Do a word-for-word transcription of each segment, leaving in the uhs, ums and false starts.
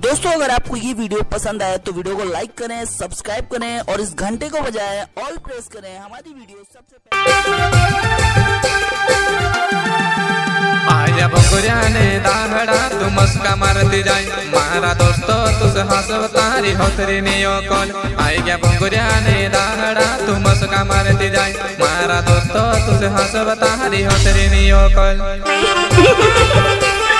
दोस्तों अगर आपको ये वीडियो पसंद आए तो वीडियो को लाइक करें, सब्सक्राइब करें और इस घंटे को बजाएं, ऑल प्रेस करें। हमारी वीडियो सबसे आया बंगुरिया ने दाहड़ा तू मस्का मारती जाए मारा दोस्तों तुझे हंसव तारी होतरी नियो कॉल। आया बंगुरिया ने दाहड़ा तू मस्का मारती जाए मारा दोस्तों तुझे हंसव तारी होतरी नियो कॉल।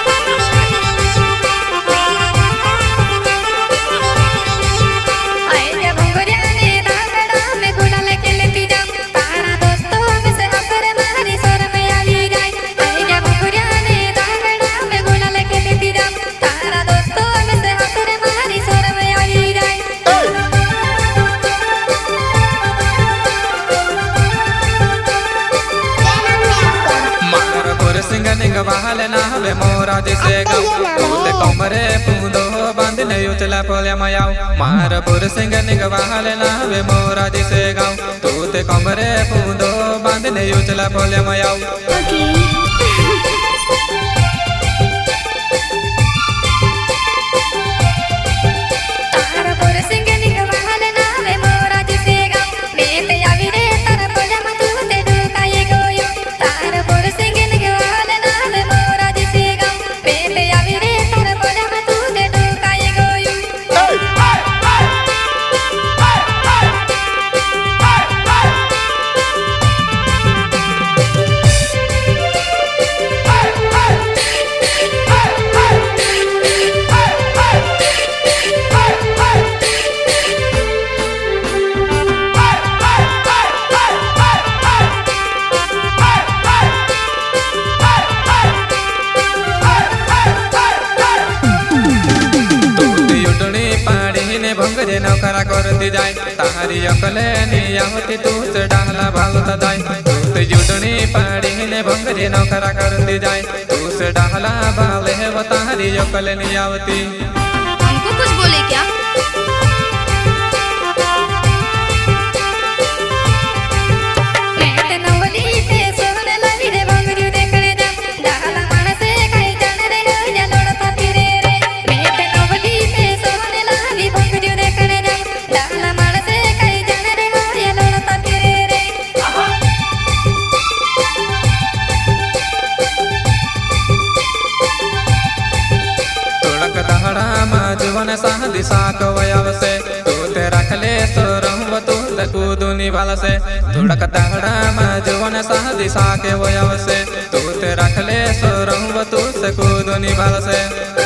बहाल ना हवे मोरा जिसे गाँव तूते कमरे पूंदो बांध ने उचला पोले मयाओ मार पुर सिंह निगवाल ना हवे मोरा जिसे गाँव तूते कमरे पूंदो बांध ने उचला पोले मयाओ। भंगरे नौकरा करती जाए तारी अकले नियामती तूच डाला भालता जाए तूत जुटनी पाड़ी ने भंगरे नौकरा करती जाए तूच डाला भाले है वो तारी अकले नियावती। हमको कुछ बोले क्या? जीवन साह दिशा कवयव से तूते रख ले तो रहूं तू कूदुनी भल से धुड़क दहड़ा में जीवन साह दिशा के वयव से तूते रख ले तो रहूं तू कूदुनी भल से।